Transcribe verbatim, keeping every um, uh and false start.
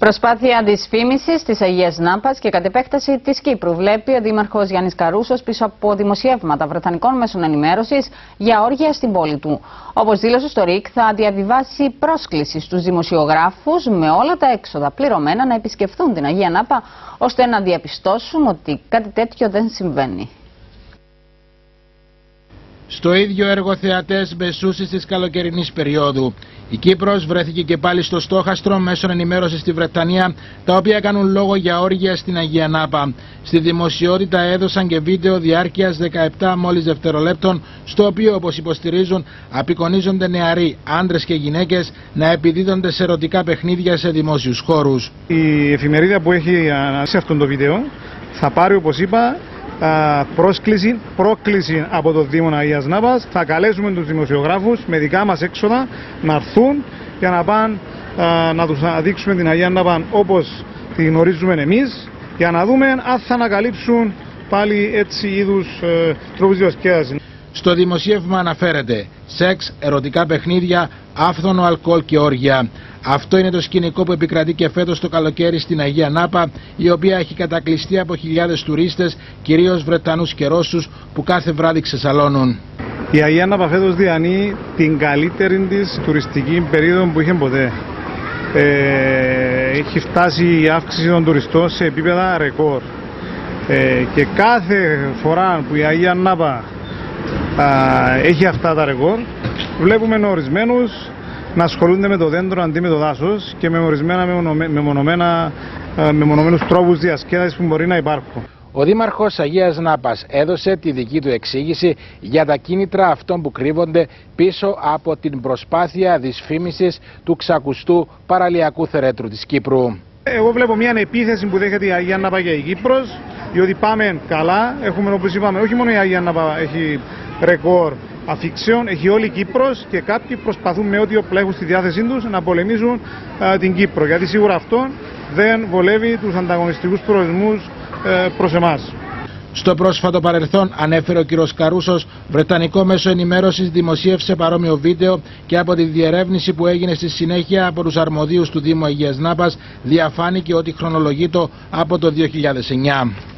Προσπάθεια δυσφήμισης της Αγίας Νάπας και κατ' επέκταση της Κύπρου, βλέπει ο Δήμαρχος Γιάννης Καρούσος πίσω από δημοσιεύματα βρετανικών μέσων ενημέρωσης για όργια στην πόλη του. Όπως δήλωσε στο ΡΙΚ, θα διαβιβάσει πρόσκληση στους δημοσιογράφους με όλα τα έξοδα πληρωμένα να επισκεφθούν την Αγία Νάπα, ώστε να διαπιστώσουν ότι κάτι τέτοιο δεν συμβαίνει. Στο ίδιο έργο θεατές μεσούσης της καλοκαιρινής περίοδου. Η Κύπρος βρέθηκε και πάλι στο στόχαστρο μέσων ενημέρωσης στη Βρετανία, τα οποία κάνουν λόγο για όργια στην Αγία Νάπα. Στη δημοσιότητα έδωσαν και βίντεο διάρκειας δεκαεπτά μόλις δευτερολέπτων, στο οποίο, όπως υποστηρίζουν, απεικονίζονται νεαροί, άντρες και γυναίκες να επιδίδονται σε ερωτικά παιχνίδια σε δημόσιους χώρους. Η εφημερίδα που έχει αναλύσει αυτό το βίντεο θα πάρει, όπως είπα, πρόσκληση, πρόκληση από το Δήμο Αγίας Νάπας. Θα καλέσουμε τους δημοσιογράφους με δικά μας έξοδα να έρθουν για να πάνε να τους δείξουμε την Αγία Νάπα όπως τη γνωρίζουμε εμείς, για να δούμε αν θα ανακαλύψουν πάλι έτσι είδους ε, τρόπους διασκέδασης. Στο δημοσίευμα αναφέρεται σεξ, ερωτικά παιχνίδια, άφθονο αλκοόλ και όργια. Αυτό είναι το σκηνικό που επικρατεί και φέτος το καλοκαίρι στην Αγία Νάπα, η οποία έχει κατακλειστεί από χιλιάδες τουρίστες, κυρίως Βρετανούς και Ρώσους, που κάθε βράδυ ξεσαλώνουν. Η Αγία Νάπα φέτος διανύει την καλύτερη της τουριστική περίοδο που είχε ποτέ. Ε, έχει φτάσει η αύξηση των τουριστών σε επίπεδα ρεκόρ. Ε, και κάθε φορά που η Αγία Νάπα α, έχει αυτά τα ρεκόρ, βλέπουμε ορισμένους να ασχολούνται με το δέντρο αντί με το δάσος και με ορισμένα μεμονωμένα, μεμονωμένους τρόπους διασκέδασης που μπορεί να υπάρχουν. Ο Δήμαρχος Αγίας Νάπας έδωσε τη δική του εξήγηση για τα κίνητρα αυτών που κρύβονται πίσω από την προσπάθεια δυσφήμισης του ξακουστού παραλιακού θερέτρου της Κύπρου. Εγώ βλέπω μια επίθεση που δέχεται η Αγία Νάπα και η Κύπρος, διότι πάμε καλά. Έχουμε, όπως είπαμε, όχι μόνο η Αγία Νάπα έχει ρεκόρ αφήξεων, έχει όλη η Κύπρος και κάποιοι προσπαθούν με ό,τι όπλα έχουν στη διάθεσή τους να πολεμήσουν α, την Κύπρο, γιατί σίγουρα αυτό δεν βολεύει τους ανταγωνιστικούς προορισμούς ε, προς εμάς. Στο πρόσφατο παρελθόν, ανέφερε ο κ. Καρούσος, βρετανικό μέσο ενημέρωσης δημοσίευσε παρόμοιο βίντεο και από τη διερεύνηση που έγινε στη συνέχεια από τους αρμοδίους του Δήμου Αγίας Νάπας διαφάνηκε ότι χρονολογείτο από το δύο χιλιάδες εννιά.